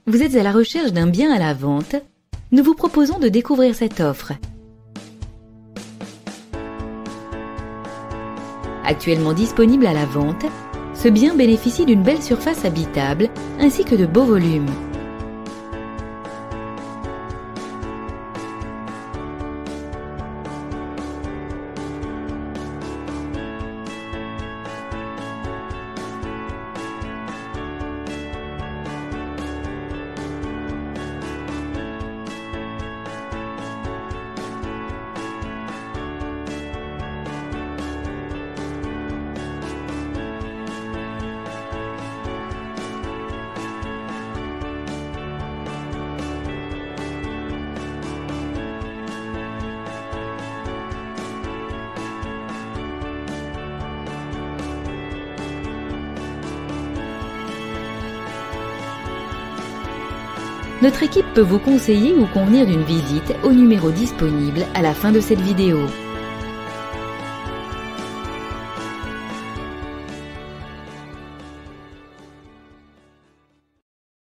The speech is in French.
Vous êtes à la recherche d'un bien à la vente? Nous vous proposons de découvrir cette offre. Actuellement disponible à la vente, ce bien bénéficie d'une belle surface habitable ainsi que de beaux volumes. Notre équipe peut vous conseiller ou convenir d'une visite au numéro disponible à la fin de cette vidéo.